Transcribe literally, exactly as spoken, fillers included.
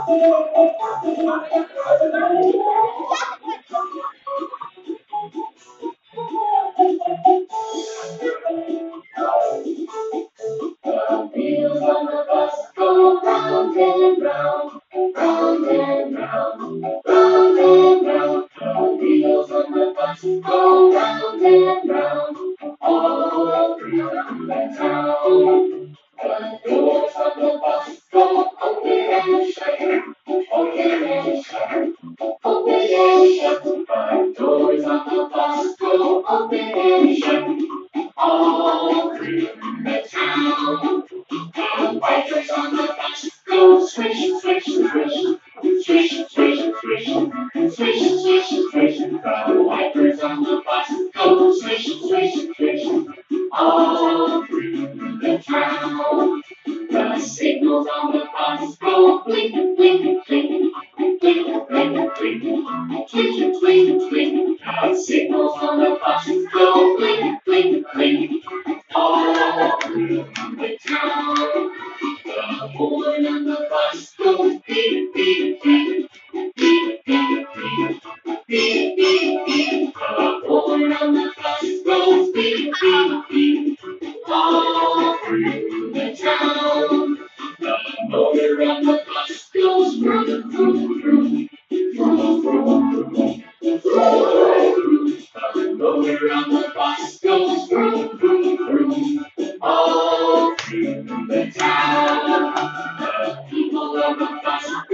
Wheels on the bus go round and round, round and round, round and round. The wheels on the bus go round and round, all through the town. The doors of the bus go open and shut, open and shut, open and shut. The doors of the bus go open and shut, all through the town. The wipers on the bus go swish, swish, swish, swish, swish, swish, swish, swish, swish. The wipers on the bus go swish, swish, swish, all through the town. The signals on the bus go blink, blink, blink, blink, blink, blink, blink, blink, blink. The signals on the bus go blink, blink, blink, all through the town. The horn on the bus goes beep, beep, beep, beep, beep, beep, beep, beep, beep. The horn on the bus goes beep, beep, beep, all through the town. The motor on the bus goes vroom, vroom, vroom, vroom, vroom, vroom, vroom. The motor on the bus goes vroom, vroom, vroom, all through the town. The people on the bus